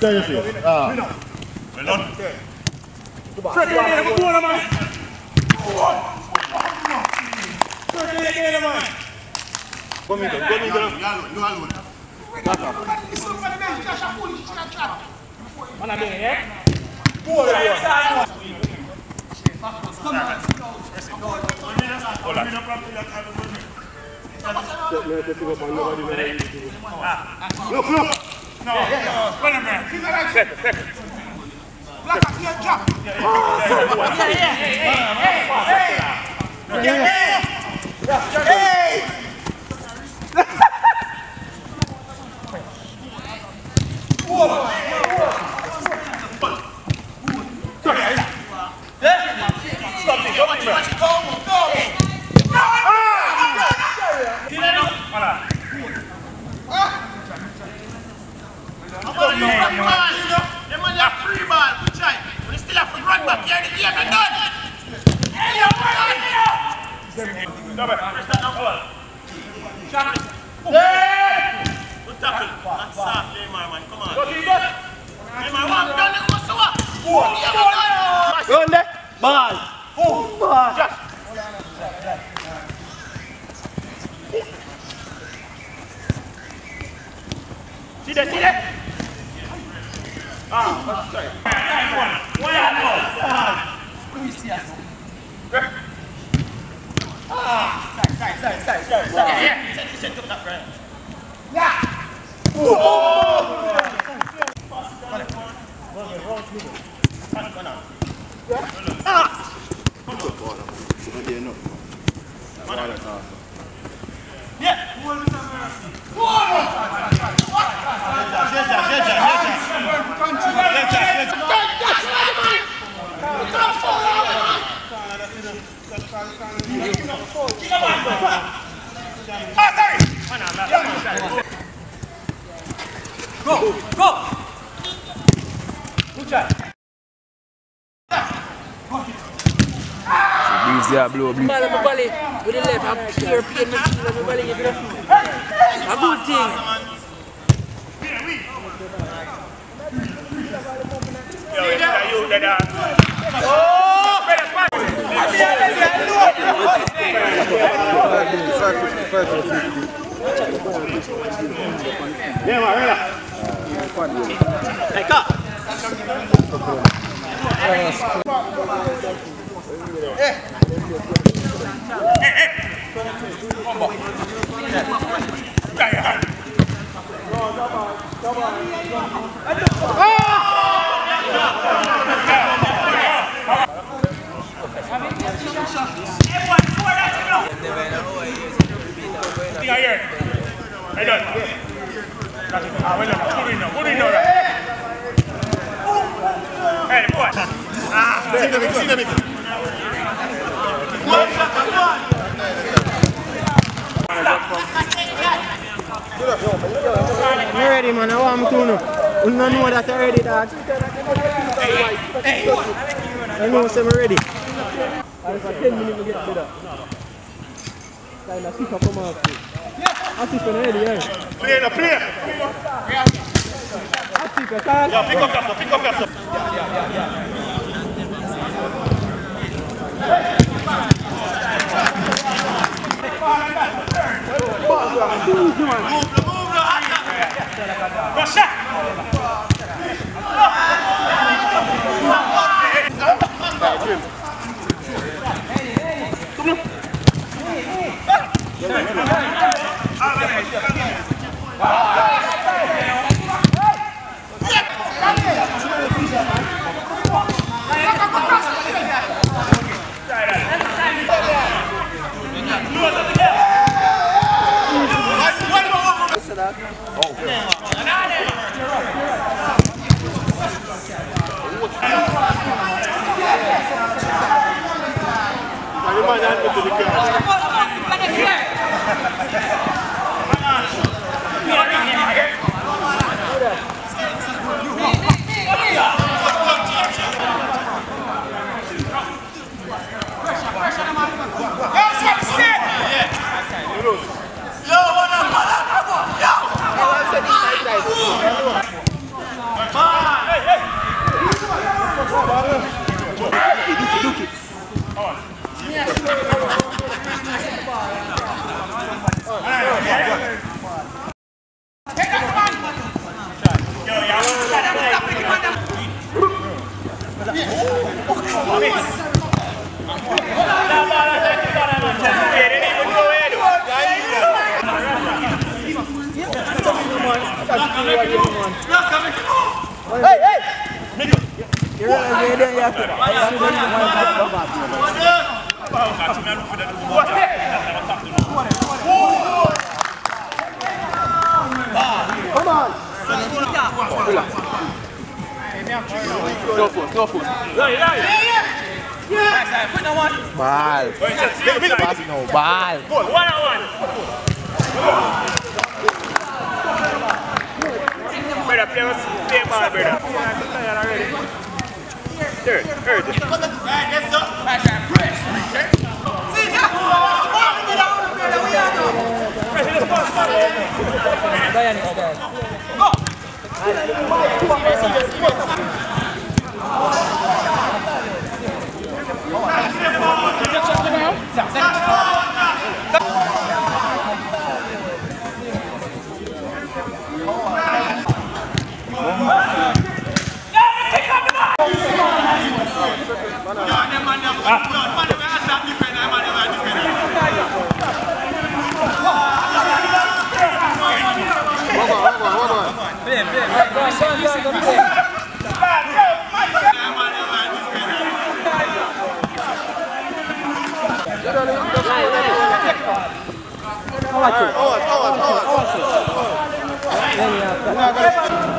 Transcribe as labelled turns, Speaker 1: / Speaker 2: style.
Speaker 1: tell you see. Well done. Straight away, man. Go middle. You alone. Back up. Man, I'm doing it, yeah? Hold Look! No, wait a minute. Second. Black up here, drop. Hey! Run there! Ball! See that? Sorry. Go! Good shot.
Speaker 2: These are blow.
Speaker 3: Ball on my belly with the left, I'm pure pain machine on my belly. A good thing.
Speaker 1: Yeah, man, take up. Hey.
Speaker 4: I'm ready, man. I want to know. You don't know that I'm ready, dog. I know I'm ready. I'm 10 minutes to get to that. I'm going to come out. I'm ready, yeah.
Speaker 1: Play. Pick up yourself. Bye.
Speaker 3: Hey, hey! You realize you don't have to. Come on! Go for it. Ball. Pass no ball.
Speaker 1: One-on-one. Brother, play ball, brother. Third.
Speaker 3: How much?